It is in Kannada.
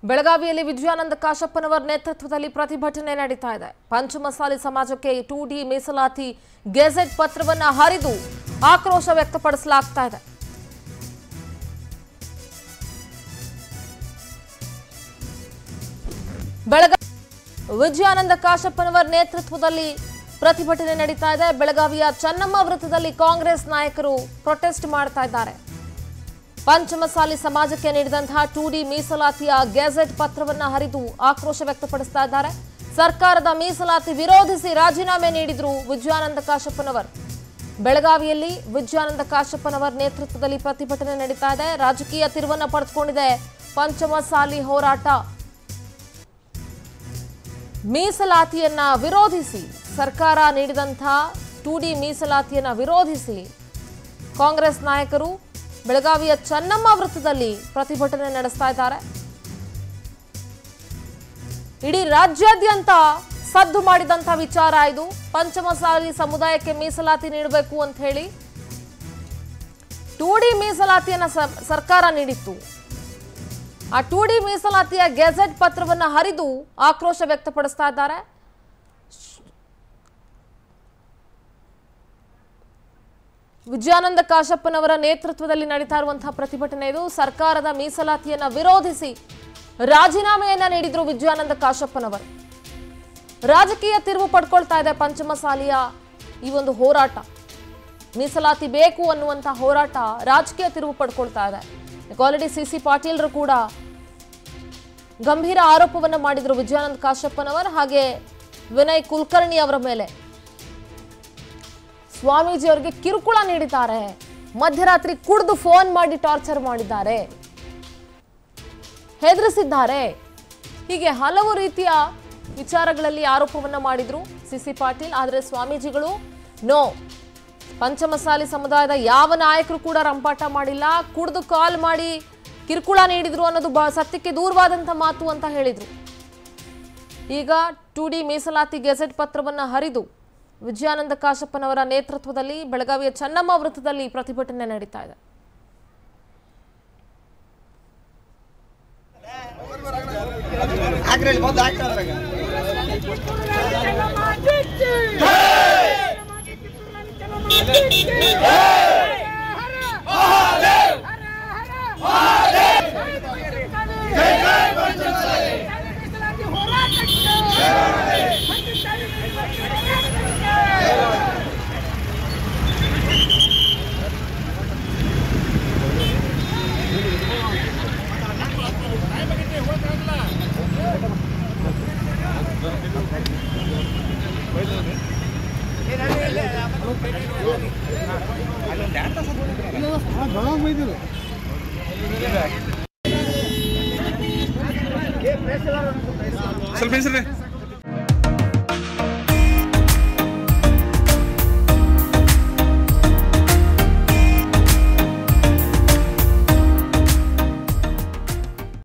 ಬೆಳಗಾವಿಯಲ್ಲಿ ವಿಜಯಾನಂದ ಕಾಶಪ್ಪನವರ ನೇತೃತ್ವದಲ್ಲಿ ಪ್ರತಿಭಟನೆ ನಡೀತಾ ಇದೆ. ಪಂಚಮಸಾಲಿ ಸಮಾಜಕ್ಕೆ 2D ಮೀಸಲಾತಿ ಗೆಜೆಟ್ ಪತ್ರವನ್ನು ಹರಿದು ಆಕ್ರೋಶ ವ್ಯಕ್ತಪಡಿಸಲಾಗ್ತಾ ಇದೆ. ಬೆಳಗಾವಿ ವಿಜಯಾನಂದ ಕಾಶಪ್ಪನವರ ನೇತೃತ್ವದಲ್ಲಿ ಪ್ರತಿಭಟನೆ ನಡೀತಾ ಇದೆ. ಬೆಳಗಾವಿಯ ಚೆನ್ನಮ್ಮ ವೃತ್ತದಲ್ಲಿ ಕಾಂಗ್ರೆಸ್ ನಾಯಕರು ಪ್ರೊಟೆಸ್ಟ್ ಮಾಡ್ತಾ ಇದ್ದಾರೆ. ಪಂಚಮಸಾಲಿ ಸಮಾಜಕ್ಕೆ ನೀಡಿದಂತಹ 2D ಮೀಸಲಾತಿಯ ಗೆಜೆಟ್ ಪತ್ರವನ್ನು ಹರಿದು ಆಕ್ರೋಶ ವ್ಯಕ್ತಪಡಿಸ್ತಾ ಇದ್ದಾರೆ. ಸರ್ಕಾರದ ಮೀಸಲಾತಿ ವಿರೋಧಿಸಿ ರಾಜೀನಾಮೆ ನೀಡಿದ್ರು ವಿಜಯಾನಂದ ಕಾಶಪ್ಪನವರು. ಬೆಳಗಾವಿಯಲ್ಲಿ ವಿಜಯಾನಂದ ಕಾಶಪ್ಪನವರ ನೇತೃತ್ವದಲ್ಲಿ ಪ್ರತಿಭಟನೆ ನಡೀತಾ ಇದೆ. ರಾಜಕೀಯ ತಿರುವನ್ನು ಪಡೆದುಕೊಂಡಿದೆ ಪಂಚಮಸಾಲಿ ಹೋರಾಟ. ಮೀಸಲಾತಿಯನ್ನ ವಿರೋಧಿಸಿ ಸರ್ಕಾರ ನೀಡಿದಂತಹ 2D ಮೀಸಲಾತಿಯನ್ನ ವಿರೋಧಿಸಿ ಕಾಂಗ್ರೆಸ್ ನಾಯಕರು ಬೆಳಗಾವಿಯ ಚೆನ್ನಮ್ಮ ವೃತ್ತದಲ್ಲಿ ಪ್ರತಿಭಟನೆ ನಡೆಸ್ತಾ ಇದ್ದಾರೆ. ಇಡೀ ರಾಜ್ಯಾದ್ಯಂತ ಸದ್ದು ಮಾಡಿದಂತ ವಿಚಾರ ಇದು. ಪಂಚಮಸಾಲಿ ಸಮುದಾಯಕ್ಕೆ ಮೀಸಲಾತಿ ನೀಡಬೇಕು ಅಂತ ಹೇಳಿ 2D ಮೀಸಲಾತಿಯನ್ನ ಸರ್ಕಾರ ನೀಡಿತ್ತು. ಆ 2D ಮೀಸಲಾತಿಯ ಗೆಜೆಟ್ ಪತ್ರವನ್ನು ಹರಿದು ಆಕ್ರೋಶ ವ್ಯಕ್ತಪಡಿಸ್ತಾ ಇದ್ದಾರೆ. ವಿಜಯಾನಂದ ಕಾಶಪ್ಪನವರ ನೇತೃತ್ವದಲ್ಲಿ ನಡೀತಾ ಇರುವಂತಹ ಪ್ರತಿಭಟನೆ ಇದು. ಸರ್ಕಾರದ ಮೀಸಲಾತಿಯನ್ನ ವಿರೋಧಿಸಿ ರಾಜೀನಾಮೆಯನ್ನ ನೀಡಿದ್ರು ವಿಜಯಾನಂದ ಕಾಶಪ್ಪನವರು. ರಾಜಕೀಯ ತಿರುವು ಪಡ್ಕೊಳ್ತಾ ಇದೆ ಪಂಚಮಸಾಲಿಯ ಈ ಒಂದು ಹೋರಾಟ. ಮೀಸಲಾತಿ ಬೇಕು ಅನ್ನುವಂತಹ ಹೋರಾಟ ರಾಜಕೀಯ ತಿರುವು ಪಡ್ಕೊಳ್ತಾ ಇದೆ. ಆಲ್ರೆಡಿ ಸಿಸಿ ಪಾಟೀಲ್ರು ಕೂಡ ಗಂಭೀರ ಆರೋಪವನ್ನು ಮಾಡಿದ್ರು ವಿಜಯಾನಂದ ಕಾಶಪ್ಪನವರು ಹಾಗೆ ವಿನಯ್ ಕುಲಕರ್ಣಿ ಅವರ ಮೇಲೆ. ಸ್ವಾಮೀಜಿ ಅವರಿಗೆ ಕಿರುಕುಳ ನೀಡಿದ್ದಾರೆ, ಮಧ್ಯರಾತ್ರಿ ಕುಡಿದು ಫೋನ್ ಮಾಡಿ ಟಾರ್ಚರ್ ಮಾಡಿದ್ದಾರೆ, ಹೆದರಿಸಿದ್ದಾರೆ, ಹೀಗೆ ಹಲವು ರೀತಿಯ ವಿಚಾರಗಳಲ್ಲಿ ಆರೋಪವನ್ನ ಮಾಡಿದ್ರು ಸಿಸಿ ಪಾಟೀಲ್. ಆದರೆ ಸ್ವಾಮೀಜಿಗಳು ನೋ, ಪಂಚಮಸಾಲಿ ಸಮುದಾಯದ ಯಾವ ನಾಯಕರು ಕೂಡ ರಂಪಾಟ ಮಾಡಿಲ್ಲ, ಕುಡಿದು ಕಾಲ್ ಮಾಡಿ ಕಿರುಕುಳ ನೀಡಿದ್ರು ಅನ್ನೋದು ಸತ್ಯಕ್ಕೆ ದೂರವಾದಂಥ ಮಾತು ಅಂತ ಹೇಳಿದ್ರು. ಈಗ 2D ಮೀಸಲಾತಿ ಗೆಜೆಟ್ ಪತ್ರವನ್ನು ಹರಿದು ವಿಜಯಾನಂದ ಕಾಶಪ್ಪನವರ ನೇತೃತ್ವದಲ್ಲಿ ಬೆಳಗಾವಿಯ ಚೆನ್ನಮ್ಮ ವೃತ್ತದಲ್ಲಿ ಪ್ರತಿಭಟನೆ ನಡೀತಾ ಇದೆ. ಸ್ವಲ್ಪ